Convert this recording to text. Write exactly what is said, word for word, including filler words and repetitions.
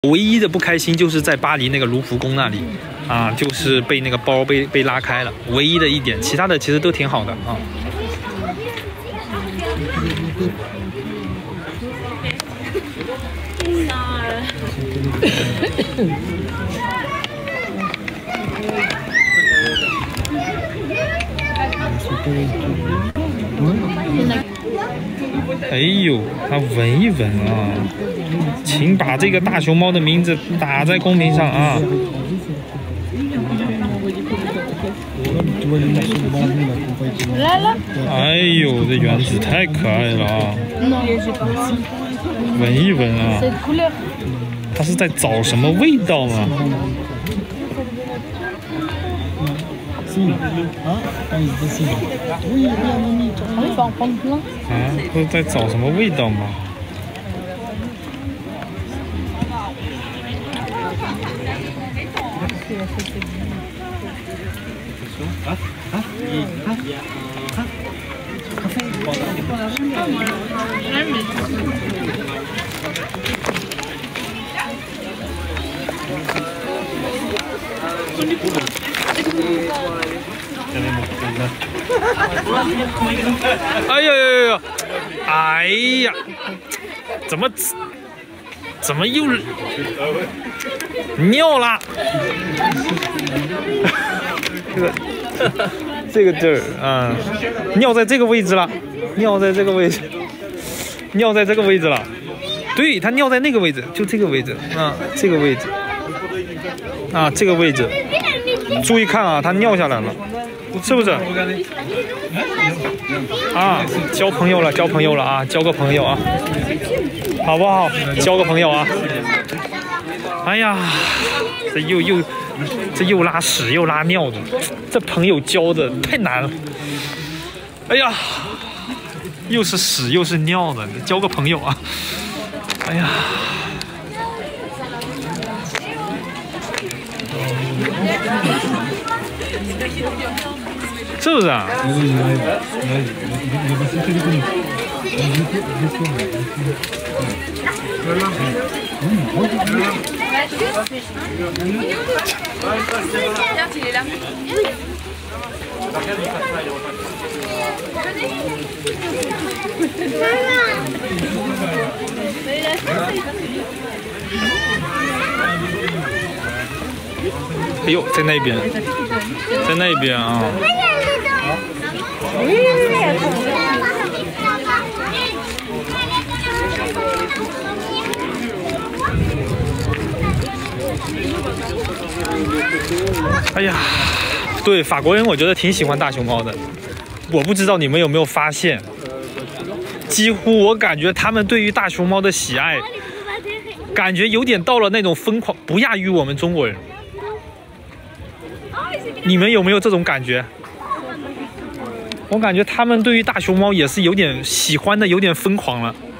唯一的不开心就是在巴黎那个卢浮宫那里，啊，就是被那个包被被拉开了，唯一的一点，其他的其实都挺好的啊。哎呦，他闻一闻啊，请把这个大熊猫的名字打在公屏上啊！ 来了！ 哎呦，这原子太可爱了啊！闻一闻啊，他是在找什么味道吗？啊，不是在找什么味道吗？啊啊啊啊！咖啡。哎呦呦呦呦！哎呀，怎么怎么又尿了？这个这个地儿啊，尿在这个位置了，尿在这个位置，尿在这个位置了。对，它尿在那个位置，就这个位置啊，这个位置啊，这个位置。注意看啊，它尿下来了。是不是？啊，交朋友了，交朋友了啊，交个朋友啊，好不好？交个朋友啊！哎呀，这又又这又拉屎又拉尿的，这朋友交的太难了。哎呀，又是屎又是尿的，交个朋友啊！哎呀。是不是啊？哎呦，在那边，在那边啊！哎呀，对，法国人我觉得挺喜欢大熊猫的。我不知道你们有没有发现，几乎我感觉他们对于大熊猫的喜爱，感觉有点到了那种疯狂，不亚于我们中国人。你们有没有这种感觉？我感觉他们对于大熊猫也是有点喜欢的，有点疯狂了。